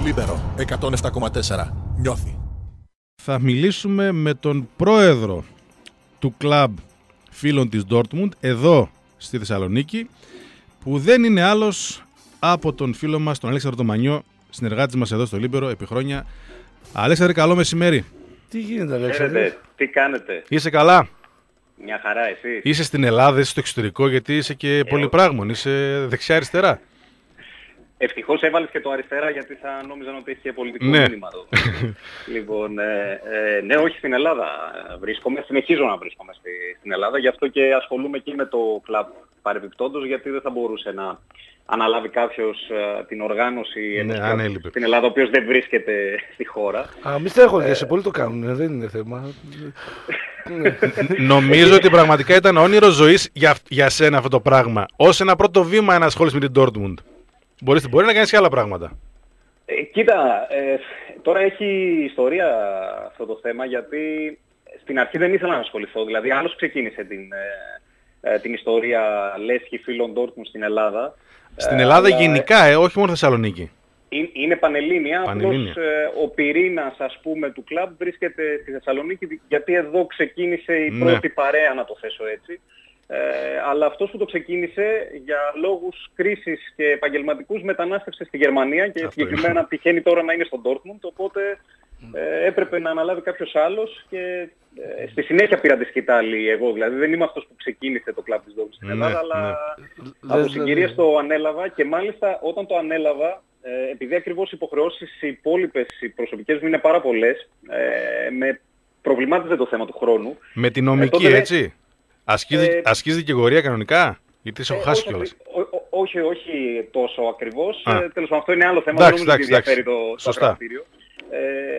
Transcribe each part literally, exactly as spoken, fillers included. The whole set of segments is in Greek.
Λίμπερο εκατόν επτά κόμμα τέσσερα. Νιώθει. Θα μιλήσουμε με τον πρόεδρο του κλαμπ φίλων της Dortmund εδώ στη Θεσσαλονίκη, που δεν είναι άλλος από τον φίλο μας, τον Αλέξανδρο τον Μανιό, συνεργάτης μας εδώ στο Λίμπερο επί χρόνια. Αλέξανδρε, καλό μεσημέρι. Τι γίνεται, Αλέξανδρε? Τι κάνετε? Είσαι καλά? Μια χαρά, εσύ? Είσαι στην Ελλάδα, είσαι στο εξωτερικό, γιατί είσαι και ε, πολυπράγμων, είσαι δεξιά-αριστερά. Ευτυχώς έβαλες και το αριστερά, γιατί θα νόμιζαν ότι έχει και πολιτικό ναι. μήνυμα εδώ. Λοιπόν, ε, ε, ναι, όχι, στην Ελλάδα βρίσκομαι, συνεχίζω να βρίσκομαι στη, στην Ελλάδα, γι' αυτό και ασχολούμαι και με το κλαμπ παρεμπιπτόντως, γιατί δεν θα μπορούσε να αναλάβει κάποιος uh, την οργάνωση ναι, ενός στην Ελλάδα, ο οποίος δεν βρίσκεται στη χώρα. Α, μη στέχονται, ε... σε πολλοί το κάνουν, δεν είναι θέμα. Νομίζω ότι πραγματικά ήταν όνειρο ζωής για, για σένα αυτό το πράγμα. Ως ένα πρώτο βήμα ενασχόλησης με την Dortmund. Μπορείς, μπορεί να κάνεις και άλλα πράγματα. Ε, κοίτα, ε, τώρα έχει ιστορία αυτό το θέμα, γιατί στην αρχή δεν ήθελα να ασχοληθώ. Δηλαδή άλλος ξεκίνησε την, ε, την ιστορία λέσχη φίλων Dortmund στην Ελλάδα. Στην Ελλάδα αλλά... γενικά, ε, όχι μόνο Θεσσαλονίκη. Είναι πανελλήνια, απλώς ε, ο πυρήνας, ας πούμε, του κλαμπ βρίσκεται στη Θεσσαλονίκη, γιατί εδώ ξεκίνησε η ναι. πρώτη παρέα, να το θέσω έτσι. Ε, αλλά αυτός που το ξεκίνησε για λόγους κρίσης και επαγγελματικούς μετανάστευσε στη Γερμανία και αυτό συγκεκριμένα είναι. Τυχαίνει τώρα να είναι στον Dortmund, οπότε ε, έπρεπε να αναλάβει κάποιος άλλος και ε, στη συνέχεια πήρα τη σκητάλη εγώ, δηλαδή δεν είμαι αυτός που ξεκίνησε το κλαμπ της Dortmund στην Ελλάδα, ναι, αλλά ναι. από συγκυρίες το ανέλαβα και μάλιστα όταν το ανέλαβα, ε, επειδή ακριβώς οι υποχρεώσεις οι υπόλοιπες, οι προσωπικές μου είναι πάρα πολλές, ε, με προβλημάτιζε το θέμα του χρόνου. Με την νομική, ε, έτσι. Ασκείς, ε, ασκείς δικηγορία κανονικά, γιατί σε έχω χάσει κιόλας. Όχι, όχι τόσο ακριβώς. Ε, τέλος πάντων, αυτό είναι άλλο θέμα, εντάξει, δεν νομίζω ότι εντάξει, ενδιαφέρει το, το ακροατήριο. Ε,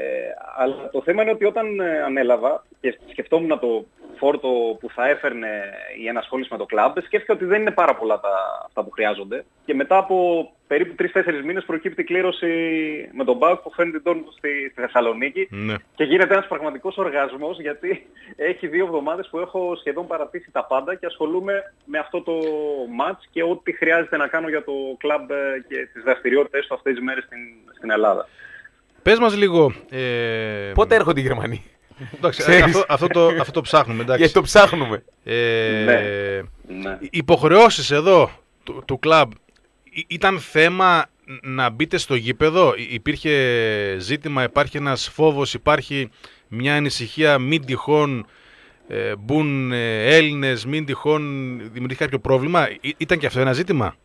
αλλά το θέμα είναι ότι όταν ε, ανέλαβα και σκεφτόμουν το φόρτο που θα έφερνε η ενασχόληση με το κλαμπ, σκέφτηκα ότι δεν είναι πάρα πολλά τα, αυτά που χρειάζονται. Και μετά από περίπου τρεις τέσσερις μήνες προκύπτει η κλήρωση με τον ΠΑΟΚ που φέρνει την Dortmund στη, στη Θεσσαλονίκη. Ναι. Και γίνεται ένας πραγματικός οργασμός, γιατί έχει δύο εβδομάδες που έχω σχεδόν παρατήσει τα πάντα και ασχολούμαι με αυτό το μάτς και ό,τι χρειάζεται να κάνω για το κλαμπ και τις δραστηριότητες του αυτές τις μέρες στην, στην Ελλάδα. Πες μας λίγο... Ε... Πότε έρχονται οι Γερμανοί? Εντάξει, αυτό, αυτό, το, αυτό το ψάχνουμε, εντάξει. Γιατί το ψάχνουμε. Ε, ναι. Ναι. Οι υποχρεώσεις εδώ του, του κλαμπ ήταν θέμα να μπείτε στο γήπεδο? Υπήρχε ζήτημα, υπάρχει ένας φόβος, υπάρχει μια ανησυχία μην τυχόν ε, μπουν ε, Έλληνες, μην τυχόν δημιουργεί κάποιο πρόβλημα? Ή, ήταν και αυτό ένα ζήτημα?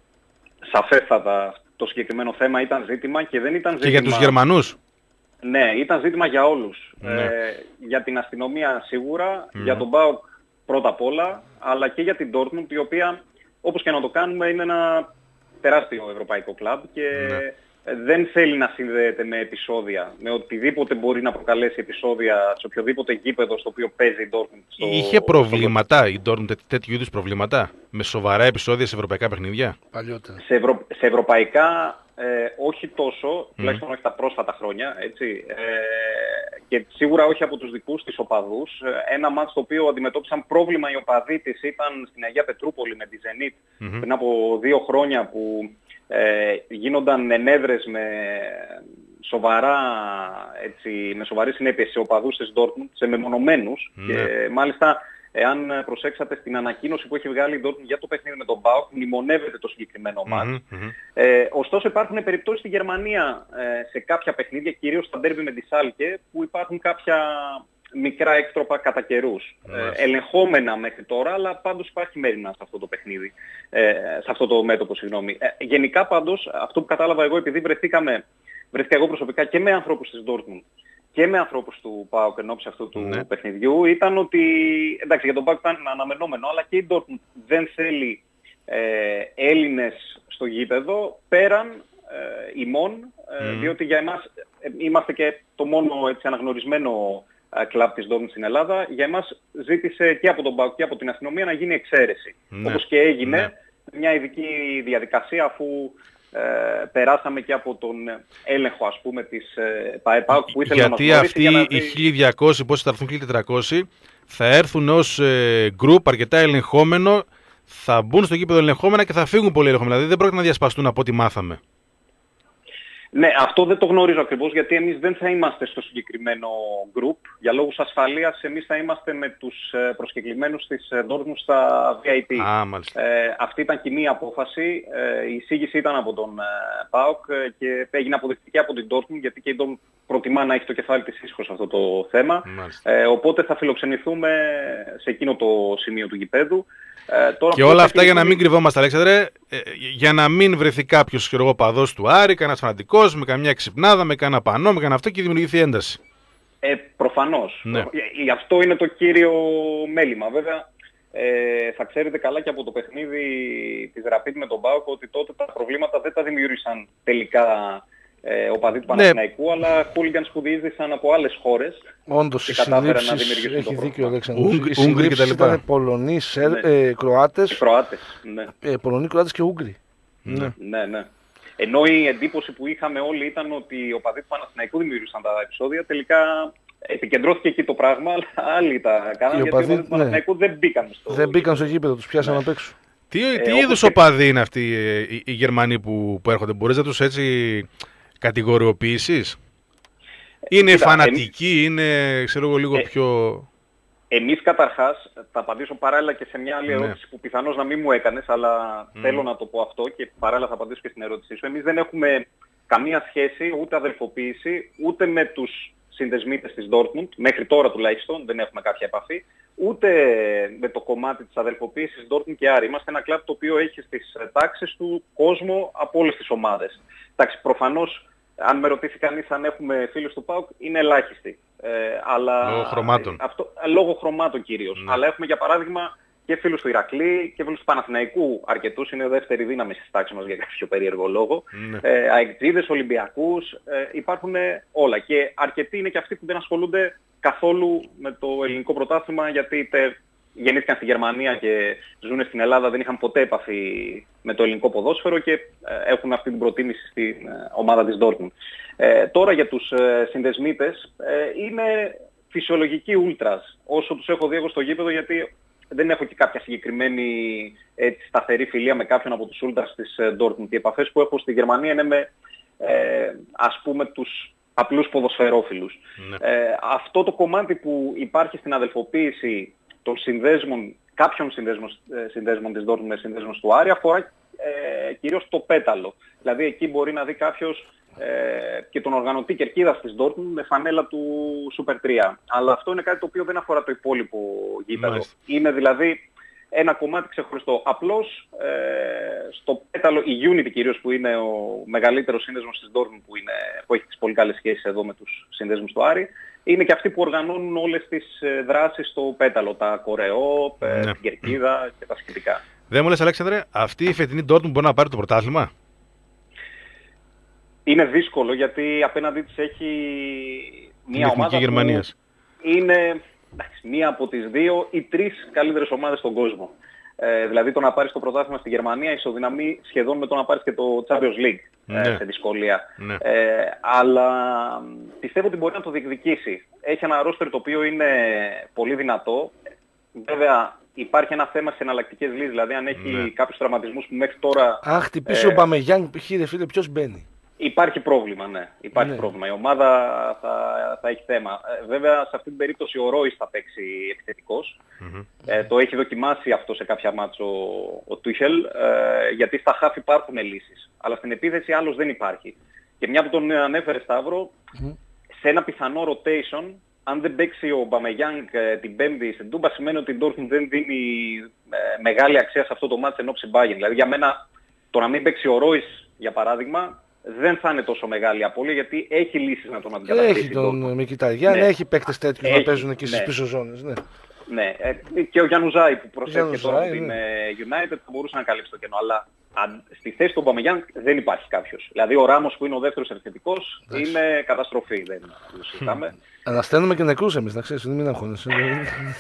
Σαφέστατα το συγκεκριμένο θέμα ήταν ζήτημα και δεν ήταν ζήτημα... Και για τους Γερμανούς? Ναι, ήταν ζήτημα για όλους. Ναι. Ε, για την αστυνομία σίγουρα, Mm. για τον ΠΑΟΚ πρώτα απ' όλα, αλλά και για την Dortmund, η οποία όπως και να το κάνουμε είναι ένα τεράστιο ευρωπαϊκό κλαμπ και Ναι. δεν θέλει να συνδέεται με επεισόδια, με οτιδήποτε μπορεί να προκαλέσει επεισόδια σε οποιοδήποτε γήπεδο στο οποίο παίζει η Dortmund. Στο... Είχε προβλήματα η Dortmund, τέ, τέτοιου είδους προβλήματα, με σοβαρά επεισόδια σε ευρωπαϊκά παιχνίδια? Παλιότερα. Σε, ευρω... σε ευρωπαϊκά ε, όχι τόσο, mm. τουλάχιστον όχι τα πρόσφατα χρόνια, έτσι, ε, και σίγουρα όχι από τους δικούς της οπαδούς. Ένα μάτς το οποίο αντιμετώπισαν πρόβλημα οι οπαδοί της ήταν στην Αγία Πετρούπολη με τη Zenit mm-hmm. πριν από δύο χρόνια που ε, γίνονταν ενέδρες με σοβαρά, έτσι, με σοβαρή συνέπεια σε οπαδούς της Dortmund, σε μεμονωμένους mm. και μάλιστα εάν προσέξατε στην ανακοίνωση που έχει βγάλει η Dortmund για το παιχνίδι με τον ΠΑΟΚ, μνημονεύεται το συγκεκριμένο mm-hmm, μάτς. mm-hmm. Ε, ωστόσο υπάρχουν περιπτώσεις στη Γερμανία ε, σε κάποια παιχνίδια, κυρίως στα ντέρμπι με τη Σάλκε, που υπάρχουν κάποια μικρά έκτροπα κατά καιρούς. Mm-hmm. Ε, ελεγχόμενα μέχρι τώρα, αλλά πάντως υπάρχει μέρημνα σε αυτό το παιχνίδι, ε, σε αυτό το μέτωπο, συγγνώμη. Ε, γενικά πάντως, αυτό που κατάλαβα εγώ, επειδή βρεθήκαμε, βρεθήκα εγώ προσωπικά και με ανθρώπους της Dortmund και με ανθρώπους του ΠΑΟΚ εν ώψη αυτού του ναι. παιχνιδιού, ήταν ότι, εντάξει, για τον ΠΑΟΚ ήταν αναμενόμενο, αλλά και η Dortmund δεν θέλει ε, Έλληνες στο γήπεδο πέραν ε, ημών, ε, mm. διότι για εμάς ε, είμαστε και το μόνο έτσι, αναγνωρισμένο ε, κλαμπ της Dortmund στην Ελλάδα. Για εμάς ζήτησε και από τον ΠΑΟΚ και από την αστυνομία να γίνει εξαίρεση. Ναι. Όπως και έγινε, ναι. μια ειδική διαδικασία, αφού Ε, περάσαμε και από τον έλεγχο, ας πούμε, της ε, ΠΑΕΠΑΟΚ που ήθελε να μας γνωρίσει. Γιατί αυτοί οι χίλια διακόσιοι, πόσοι θα έρθουν, χίλια τετρακόσιοι, θα έρθουν ως ε, group αρκετά ελεγχόμενο, θα μπουν στο γήπεδο ελεγχόμενα και θα φύγουν πολύ ελεγχόμενα. Δηλαδή δεν πρόκειται να διασπαστούν από ό,τι μάθαμε. Ναι, αυτό δεν το γνωρίζω ακριβώς, γιατί εμείς δεν θα είμαστε στο συγκεκριμένο group. Για λόγους ασφαλείας, εμείς θα είμαστε με τους προσκεκλημένους της Dortmund στα βι άι πι. Α, μάλιστα. Ε, αυτή ήταν κοινή απόφαση. Ε, η εισήγηση ήταν από τον ε, ΠΑΟΚ και έγινε αποδεικτική από την Dortmund, γιατί και η Dortmund προτιμά να έχει το κεφάλι της ήσυχο σε αυτό το θέμα. Ε, οπότε θα φιλοξενηθούμε σε εκείνο το σημείο του γηπέδου. Ε, τώρα και όλα αυτά για να μην κρυβόμαστε, Αλέξανδρε, ε, για να μην βρεθεί κάποιος παδός του Άρη, κανένας φανατικός, με καμιά ξυπνάδα, με κανένα πανό, με κανένα αυτό και δημιουργηθεί ένταση. Ε, προφανώς. Ναι. Γι' αυτό είναι το κύριο μέλημα. Βέβαια, ε, θα ξέρετε καλά και από το παιχνίδι της Rapid με τον ΠΑΟΚ ότι τότε τα προβλήματα δεν τα δημιούργησαν τελικά ε, οπαδοί του Παναθηναϊκού, ναι, αλλά χούλιγκανς που διείσδησαν από άλλες χώρες. Όντως, οι συλλήψεις, έχει δίκιο ο Αλέξανδρος, οι συλλήψεις ήταν Πολωνοί, Σερ, ναι, ε, Κροάτες, Κροάτες, ναι. ε, Πολωνοί, Κροάτες και Ούγγροι. Ναι. ναι, ναι. Ενώ η εντύπωση που είχαμε όλοι ήταν ότι οι οπαδοί του Παναθηναϊκού δημιούργησαν τα επεισόδια, τελικά επικεντρώθηκε εκεί το πράγμα, αλλά άλλοι τα κάνανε, γιατί οι οπαδοί του Παναθηναϊκού, ναι, δεν μπήκαν στο, δεν μπήκαν στο γήπεδο, τους πιάσαν, ναι, απ' έξω. Τι, ε, τι είδους οπαδοί είναι αυτοί οι, οι Γερμανοί που, που έρχονται, μπορείς να τους έτσι κατηγοριοποιήσεις? Είναι Κοίτα, φανατικοί, εμείς, είναι ξέρω εγώ λίγο ε, πιο... Εμείς καταρχάς, θα απαντήσω παράλληλα και σε μια άλλη ερώτηση, ναι, που πιθανώς να μην μου έκανες, αλλά mm. θέλω να το πω αυτό και παράλληλα θα απαντήσω και στην ερώτησή σου. Εμείς δεν έχουμε καμία σχέση, ούτε αδελφοποίηση, ούτε με τους συνδεσμίτες της Dortmund, μέχρι τώρα τουλάχιστον δεν έχουμε κάποια επαφή, ούτε με το κομμάτι της αδελφοποίησης Dortmund και Άρη. Είμαστε ένα κλαμπ το οποίο έχει στις τάξεις του κόσμο από όλες τις ομάδες. Εντάξει, προφανώς, αν με ρωτήσει κανείς αν έχουμε φίλους του ΠΑΟΚ, είναι ελάχιστοι. Ε, αλλά λόγω χρωμάτων. Αυτό, λόγω χρωμάτων κυρίως. Ναι. Αλλά έχουμε για παράδειγμα και φίλους του Ηρακλή και φίλους του Παναθηναϊκού αρκετούς, είναι δεύτερη δύναμη στις τάξεις μας για κάποιο περίεργο λόγο. Ναι. Ε, αεκτζίδες, Ολυμπιακούς, ε, υπάρχουν όλα. Και αρκετοί είναι και αυτοί που δεν ασχολούνται καθόλου με το ελληνικό πρωτάθλημα, γιατί είτε γεννήθηκαν στη Γερμανία και ζουν στην Ελλάδα, δεν είχαν ποτέ επαφή με το ελληνικό ποδόσφαιρο και ε, έχουν αυτή την προτίμηση στην ε, ομάδα της Dortmund. Ε, τώρα για τους ε, συνδεσμίτες, ε, είναι φυσιολογικοί ούλτρας όσο τους έχω δει εγώ στο γήπεδο, γιατί δεν έχω και κάποια συγκεκριμένη έτσι, σταθερή φιλία με κάποιον από τους ούλτρας της ε, Dortmund. Οι επαφές που έχω στη Γερμανία είναι με ε, ας πούμε τους απλούς ποδοσφαιρόφιλους. Ναι. Ε, αυτό το κομμάτι που υπάρχει στην αδελφοποίηση των συνδέσμων, κάποιων συνδέσμων, συνδέσμων της Dortmund με συνδέσμων του Άρη, αφορά ε, κυρίως το πέταλο. Δηλαδή εκεί μπορεί να δει κάποιος ε, και τον οργανωτή κερκίδας της Dortmund με φανέλα του Super τρία. Αλλά αυτό είναι κάτι το οποίο δεν αφορά το υπόλοιπο γήπεδο. Μάλιστα. Είναι δηλαδή ένα κομμάτι ξεχωριστό. Απλώς ε, στο πέταλο, η Unity κυρίως που είναι ο μεγαλύτερος σύνδεσμος της Dortmund που, είναι, που έχει τις πολύ καλές σχέσεις εδώ με τους συνδέσμους του Άρη, είναι και αυτοί που οργανώνουν όλες τις δράσεις στο πέταλο, τα κορεό, ναι, την κερκίδα και τα σχετικά. Δεν μου λες, Αλέξανδρε, αυτή η φετινή Dortmund μπορεί να πάρει το πρωτάθλημα? Είναι δύσκολο, γιατί απέναντί της έχει μια την ομάδα Γερμανίας. Που είναι εντάξει, μία από τις δύο ή τρεις καλύτερες ομάδες στον κόσμο. Ε, δηλαδή το να πάρεις το πρωτάθλημα στη Γερμανία ισοδυναμεί σχεδόν με το να πάρεις και το Champions League, ναι, ε, σε δυσκολία. Ναι. Ε, αλλά πιστεύω ότι μπορεί να το διεκδικήσει. Έχει ένα ρόστερ το οποίο είναι πολύ δυνατό. Βέβαια υπάρχει ένα θέμα σε εναλλακτικές λύσεις, δηλαδή αν έχει, ναι, κάποιους τραυματισμούς που μέχρι τώρα... Αν χτυπήσει ε, ο Μπαμεγιάνγκ π.χ. ρε φίλε, ποιος μπαίνει? Υπάρχει πρόβλημα, ναι. Υπάρχει, ναι, πρόβλημα. Η ομάδα θα, θα έχει θέμα. Ε, βέβαια, σε αυτή την περίπτωση ο Ρόις θα παίξει επιθετικός. Mm-hmm. Ε, το έχει δοκιμάσει αυτό σε κάποια μάτσο ο Τούχελ, ε, γιατί στα χαφ υπάρχουν λύσεις. Αλλά στην επίθεση άλλος δεν υπάρχει. Και μια που τον ανέφερε, Σταύρο, mm-hmm, σε ένα πιθανό rotation, αν δεν παίξει ο Μπαμεγιάνγκ ε, την Πέμπτη στην Τούμπα, σημαίνει ότι η Dortmund δεν δίνει ε, μεγάλη αξία σε αυτό το μάτσο ενόψει Bayern. Δηλαδή για μένα το να μην παίξει ο Ρόις, για παράδειγμα, δεν θα είναι τόσο μεγάλη απώλεια, γιατί έχει λύσεις να τον αντικαταστήσει. Έχει τον Μικηταριάν, ναι, έχει παίκτες τέτοιους να παίζουν εκεί, ναι, στις πίσω ζώνες. Ναι, ναι. Ε, και ο Γιαννουζάη που προσέχει τώρα από την, ναι, United θα μπορούσε να καλύψει το κενό. Αλλά αν, στη θέση του Μπαμεγιάνγκ δεν υπάρχει κάποιος. Δηλαδή ο Ράμος που είναι ο δεύτερος επιθετικός είναι καταστροφή. Δεν το συζητάμε. Ανασταίνουμε και νεκρούς εμείς, να ξέρεις, μην αγχώνεσαι.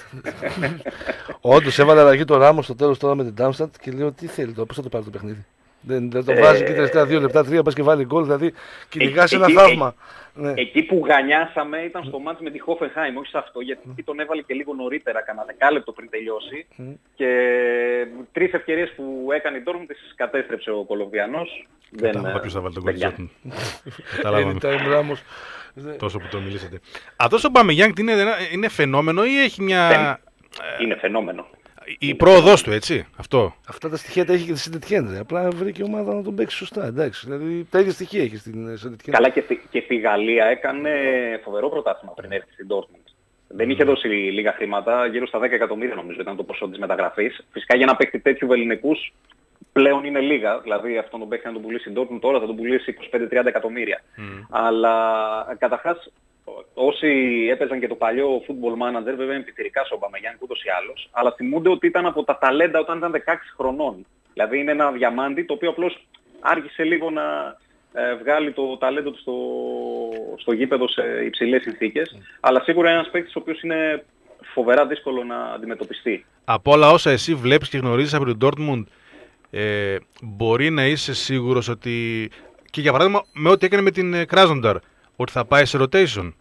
Όντως έβαλε αλλαγή το Ράμος στο τέλος τώρα με την Darmstadt και λέω τι θέλει τώρα, πώς θα το πάρει το παιχνίδι. Δεν, δεν το βάζει και τελευταία δύο λεπτά, τρία πας και βάλει γκολ, δηλαδή κυνηγάς ένα θαύμα. Ναι. Εκεί που γανιάσαμε ήταν στο μάτς με τη Hoffenheim, όχι σε αυτό, γιατί mm. τον έβαλε και λίγο νωρίτερα, κανένα δεκάλεπτο πριν τελειώσει. Mm. Και τρεις ευκαιρίες που έκανε η Dortmund τις κατέστρεψε ο Κολομβιανός. Κατάλαβα ποιος θα βάλει τον γκολ της Dortmund. Τόσο που το μιλήσατε. Αυτός ο Μπαμεγιάνγκ είναι, είναι φαινόμενο ή έχει μια... Είναι φαινόμενο. Η πρόοδος του, έτσι, αυτό. Αυτά τα στοιχεία τα έχει και στη Σεντ-Ετιέν. Απλά βρήκε ομάδα να τον παίξει σωστά. Εντάξει, δηλαδή τα ίδια στοιχεία έχει στην Σεντ-Ετιέν. Καλά, και, και στη Γαλλία έκανε φοβερό πρωτάθλημα πριν έρθει στην Dortmund. Δεν mm. είχε δώσει λίγα χρήματα, γύρω στα δέκα εκατομμύρια νομίζω ήταν το ποσό της μεταγραφής. Φυσικά για να παίξει τέτοιου βεληνικούς πλέον είναι λίγα. Δηλαδή αυτόν τον παίκτη να τον πουλήσει η Dortmund τώρα θα τον πουλήσει είκοσι πέντε με τριάντα εκατομμύρια. Mm. Αλλά καταρχάς, όσοι έπαιζαν και το παλιό football manager, βέβαια είναι πιτσιρικάς ο Μπαμεγιάνγκ ούτως ή άλλως, αλλά θυμούνται ότι ήταν από τα ταλέντα όταν ήταν δεκαέξι χρονών. Δηλαδή είναι ένα διαμάντι το οποίο απλώς άργησε λίγο να ε, βγάλει το ταλέντο του στο, στο γήπεδο σε υψηλές συνθήκες, mm. αλλά σίγουρα είναι ένας παίκτης ο οποίος είναι φοβερά δύσκολο να αντιμετωπιστεί. Από όλα όσα εσύ βλέπεις και γνωρίζεις από την Dortmund, ε, μπορεί να είσαι σίγουρος ότι, και για παράδειγμα με ό,τι έκανε με την Krasnodar, ότι θα πάει σε rotation?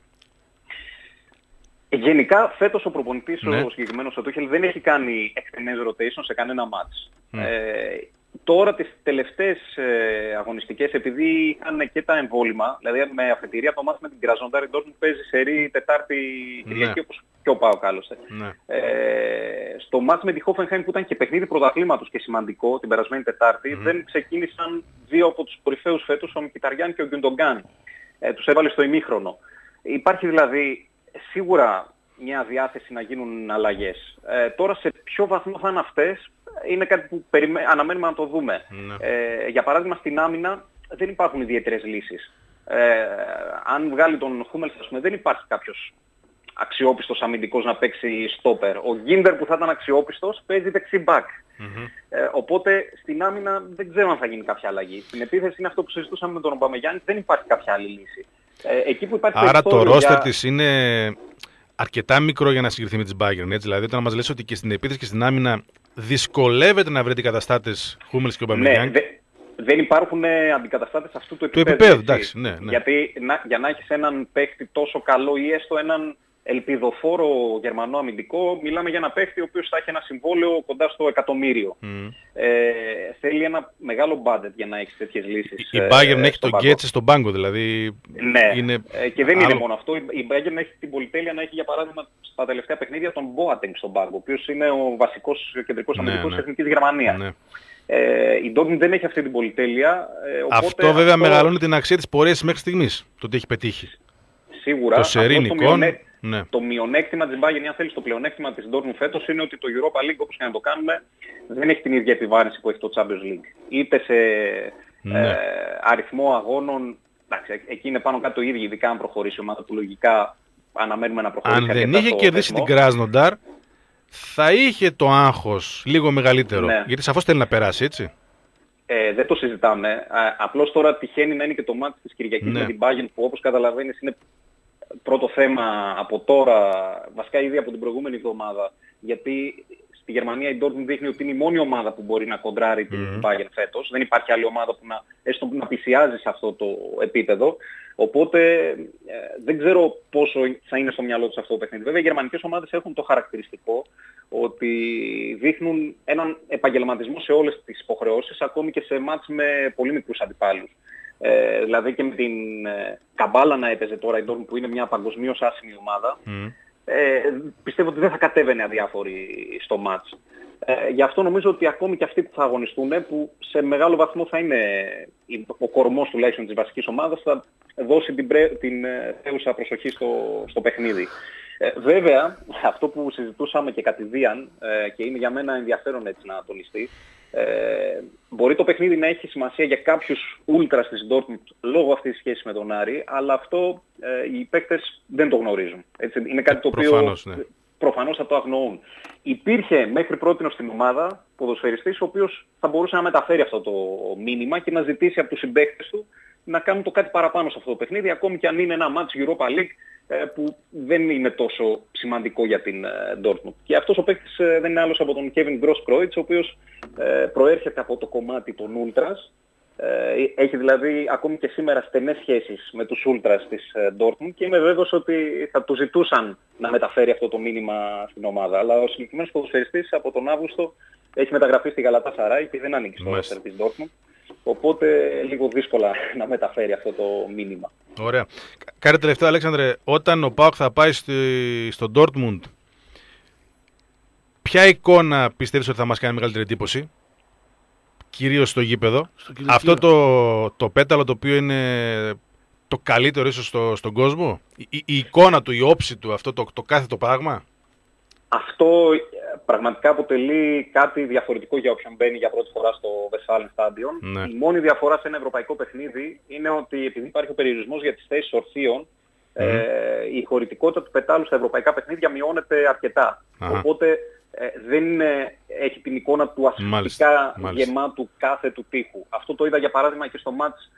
Γενικά φέτος ο προπονητής, ναι. ο συγκεκριμένος ο Tuchel, δεν έχει κάνει εκτενές rotation σε κανένα μάτς. Mm. Ε, τώρα τις τελευταίες ε, αγωνιστικές, επειδή είχαν και τα εμβόλυμα, δηλαδή με αφετηρία το μάτς με την Krasnodar, η Dortmund παίζει σερί Τετάρτη Κυριακή, ναι. όπως και ο ΠΑΟΚ άλλωστε. Ναι. Ε, στο μάτς με τη Hoffenheim που ήταν και παιχνίδι πρωταθλήματος και σημαντικό την περασμένη Τετάρτη, mm. δεν ξεκίνησαν δύο από τους κορυφαίους φέτος, ο Μκιταριάν και ο Γκιουντογκάν. Ε, τους έβαλε στο ημίχρονο. Υπάρχει δηλαδή σίγουρα μια διάθεση να γίνουν αλλαγές. Ε, τώρα σε ποιο βαθμό θα είναι αυτές είναι κάτι που περιμέ... αναμένουμε να το δούμε. Ναι. Ε, για παράδειγμα στην άμυνα δεν υπάρχουν ιδιαίτερες λύσεις. Ε, αν βγάλει τον Χούμελς, ας πούμε, δεν υπάρχει κάποιος αξιόπιστος αμυντικός να παίξει στόπερ. Ο Γκίντερ που θα ήταν αξιόπιστος παίζει δεξί μπακ. Mm-hmm. Ε, οπότε στην άμυνα δεν ξέρω αν θα γίνει κάποια αλλαγή. Στην επίθεση είναι αυτό που συζητούσαμε με τον Ομπαμεγιάνγκ, δεν υπάρχει κάποια άλλη λύση. Ε, εκεί που υπάρχει Άρα το ρόστερ για... της είναι αρκετά μικρό για να συγκριθεί με τις Bayern. Έτσι, δηλαδή όταν μας λες ότι και στην επίθεση και στην άμυνα δυσκολεύεται να βρει αντικαταστάτες Χούμελς και Ομπαμεγιάνγκ. Ναι, δε, δεν υπάρχουν ε, αντικαταστάτες αυτού του επίπεδου. Του επίπεδου, εντάξει, ναι, ναι. Γιατί να, για να έχεις έναν παίκτη τόσο καλό ή έστω έναν ελπιδοφόρο Γερμανό αμυντικό, μιλάμε για ένα παίκτη ο οποίος θα έχει ένα συμβόλαιο κοντά στο εκατομμύριο. Mm. Ε, θέλει ένα μεγάλο budget για να έχει τέτοιες λύσεις. Η Bayern ε, έχει τον Γκέτσε στον πάγκο, δηλαδή. Ναι, είναι... ε, και δεν άλλο... είναι μόνο αυτό. Η Bayern έχει την πολυτέλεια να έχει για παράδειγμα στα τελευταία παιχνίδια τον Boateng στον πάγκο, ο οποίος είναι ο βασικός κεντρικός ναι, αμυντικός ναι. της Εθνικής Γερμανίας. Ναι. Ε, η Dortmund δεν έχει αυτή την πολυτέλεια. Ε, οπότε αυτό βέβαια αυτό... μεγαλώνει την αξία της πορείας μέχρι στιγμής, το ότι έχει πετύχει. Σίγουρα. Το σερίνικον. Ναι. Το μειονέκτημα της Bayern, αν θέλεις, το πλεονέκτημα της Dortmund φέτος είναι ότι το Europa League, όπως και να το κάνουμε, δεν έχει την ίδια επιβάρυνση που έχει το Champions League. Είτε σε ναι. ε, αριθμό αγώνων, εντάξει, εκεί είναι πάνω κάτω το ίδιο, ειδικά αν προχωρήσει η ομάδα που λογικά αναμένουμε να προχωρήσει. Αν δεν είχε κερδίσει την Krasnodar, θα είχε το άγχος λίγο μεγαλύτερο. Ναι. Γιατί σαφώς θέλει να περάσει, έτσι. Ε, δεν το συζητάμε. Α, απλώς τώρα τυχαίνει να είναι και το μάτι της Κυριακής ναι. με την Bayern που όπως καταλαβαίνεις είναι πρώτο θέμα από τώρα, βασικά ήδη από την προηγούμενη εβδομάδα, γιατί στη Γερμανία η Dortmund δείχνει ότι είναι η μόνη ομάδα που μπορεί να κοντράρει την mm. Bayern φέτος. Δεν υπάρχει άλλη ομάδα που να, έστω να πλησιάζει σε αυτό το επίπεδο. Οπότε ε, δεν ξέρω πόσο θα είναι στο μυαλό τους αυτό το παιχνίδι. Βέβαια οι γερμανικές ομάδες έχουν το χαρακτηριστικό ότι δείχνουν έναν επαγγελματισμό σε όλες τις υποχρεώσεις, ακόμη και σε μάτς με πολύ μικρούς αντιπάλους. Ε, δηλαδή και με την ε, Καμπάλα να έπαιζε τώρα η Dortmund που είναι μια παγκοσμίως άσημη ομάδα, mm. ε, πιστεύω ότι δεν θα κατέβαινε αδιάφορη στο μάτς. Ε, γι' αυτό νομίζω ότι ακόμη και αυτοί που θα αγωνιστούν, που σε μεγάλο βαθμό θα είναι ο κορμός τουλάχιστον της βασικής ομάδας, θα δώσει την, πρέ, την ε, θέουσα προσοχή στο, στο παιχνίδι. Ε, βέβαια, αυτό που συζητούσαμε και κατηδίαν ε, και είναι για μένα ενδιαφέρον έτσι να τονιστεί, Ε, μπορεί το παιχνίδι να έχει σημασία για κάποιους ούλτρας της Dortmund λόγω αυτής της σχέσης με τον Άρη, αλλά αυτό ε, οι παίκτες δεν το γνωρίζουν. Έτσι, είναι κάτι το οποίο προφανώς, ναι. προφανώς θα το αγνοούν. Υπήρχε μέχρι πρότινος στην ομάδα ποδοσφαιριστής ο οποίος θα μπορούσε να μεταφέρει αυτό το μήνυμα και να ζητήσει από τους συμπαίκτες του να κάνουν το κάτι παραπάνω σε αυτό το παιχνίδι, ακόμη και αν είναι ένα match Europa League που δεν είναι τόσο σημαντικό για την Dortmund. Και αυτός ο παίκτης δεν είναι άλλος από τον Kevin Grosskreutz, ο οποίος προέρχεται από το κομμάτι των Ultras. Έχει δηλαδή ακόμη και σήμερα στενές σχέσεις με τους Ultras της Dortmund και είμαι βέβαιος ότι θα του ζητούσαν να μεταφέρει αυτό το μήνυμα στην ομάδα. Αλλά ο συγκεκριμένος ποδοσφαιριστής από τον Αύγουστο έχει μεταγραφεί στη Galatasaray και δεν ανήκει στο roster της Dortmund. Οπότε λίγο δύσκολα να μεταφέρει αυτό το μήνυμα. Ωραία. Κάτι τελευταίο, Αλέξανδρε, όταν ο ΠΑΟΚ θα πάει στη, στο Dortmund, ποια εικόνα πιστεύεις ότι θα μας κάνει μεγαλύτερη εντύπωση, κυρίως στο γήπεδο? Στο αυτό το, το πέταλο το οποίο είναι το καλύτερο ίσως στο, στον κόσμο, η, η, η εικόνα του, η όψη του, αυτό το, το κάθε το πράγμα. Αυτό πραγματικά αποτελεί κάτι διαφορετικό για όποιον μπαίνει για πρώτη φορά στο Westfalenstadion. Ναι. Η μόνη διαφορά σε ένα ευρωπαϊκό παιχνίδι είναι ότι επειδή υπάρχει ο περιορισμός για τις θέσεις ορθίων, mm. ε, η χωρητικότητα του πετάλου στα ευρωπαϊκά παιχνίδια μειώνεται αρκετά. Αχα. Οπότε ε, δεν είναι, έχει την εικόνα του ασφαλιστικά γεμάτου κάθε του τείχου. Αυτό το είδα για παράδειγμα και στο μάτς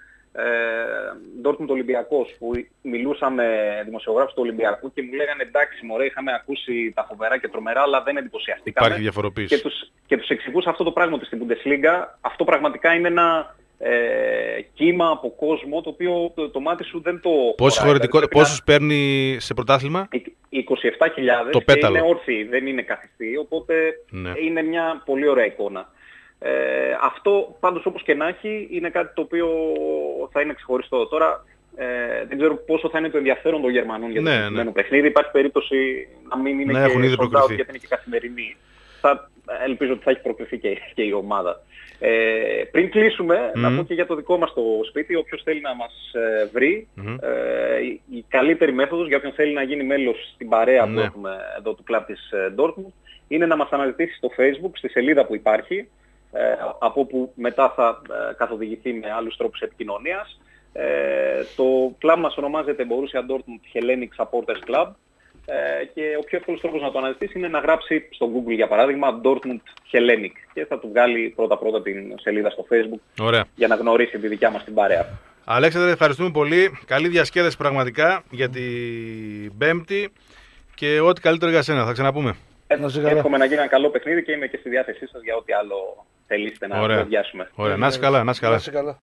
Dortmund Ολυμπιακός, που μιλούσα με δημοσιογράφους του Ολυμπιακού και μου λέγανε εντάξει μωρέ, είχαμε ακούσει τα φοβερά και τρομερά αλλά δεν εντυπωσιαστήκαμε. Υπάρχει διαφοροποίηση. Και τους, και τους εξηγούσα αυτό το πράγμα ότι στην Bundesliga αυτό πραγματικά είναι ένα ε, κύμα από κόσμο το οποίο το, το μάτι σου δεν το χωράει. Πόσους παίρνει σε πρωτάθλημα? είκοσι επτά χιλιάδες το και είναι όρθιοι, δεν είναι καθιστοί, οπότε ναι. Είναι μια πολύ ωραία εικόνα. Ε, αυτό πάντως όπως και να έχει είναι κάτι το οποίο θα είναι ξεχωριστό. Τώρα ε, δεν ξέρω πόσο θα είναι το ενδιαφέρον των Γερμανών για το συγκεκριμένο ναι, ναι. παιχνίδι. Υπάρχει περίπτωση να μην είναι ναι, και sold out γιατί είναι και καθημερινή. Θα, ελπίζω ότι θα έχει προκριθεί και, και η ομάδα. Ε, πριν κλείσουμε, mm-hmm. να πω και για το δικό μας το σπίτι, όποιος θέλει να μας ε, βρει, mm-hmm. ε, η, η καλύτερη μέθοδος για όποιον θέλει να γίνει μέλος στην παρέα mm-hmm. που έχουμε εδώ του κλαμπ της ε, Dortmund είναι να μας αναζητήσει στο Facebook, στη σελίδα που υπάρχει, Ε, από όπου μετά θα ε, καθοδηγηθεί με άλλους τρόπους επικοινωνίας. Ε, το κλαμπ μας ονομάζεται Borussia Dortmund Hellenic Supporters Club ε, και ο πιο εύκολος τρόπος να το αναζητήσει είναι να γράψει στο Google για παράδειγμα Dortmund Hellenic και θα του βγάλει πρώτα-πρώτα την σελίδα στο Facebook. Ωραία. Για να γνωρίσει τη δικιά μας την παρέα. Αλέξανδρε, ευχαριστούμε πολύ. Καλή διασκέδαση πραγματικά για την Πέμπτη και ό,τι καλύτερο για σένα. Θα ξαναπούμε. Εύχομαι να γίνει ένα καλό παιχνίδι και είμαι και στη διάθεσή σας για ό,τι άλλο θελήσετε να διάσουμε. Ωραία, να είσαι καλά, να είσαι καλά.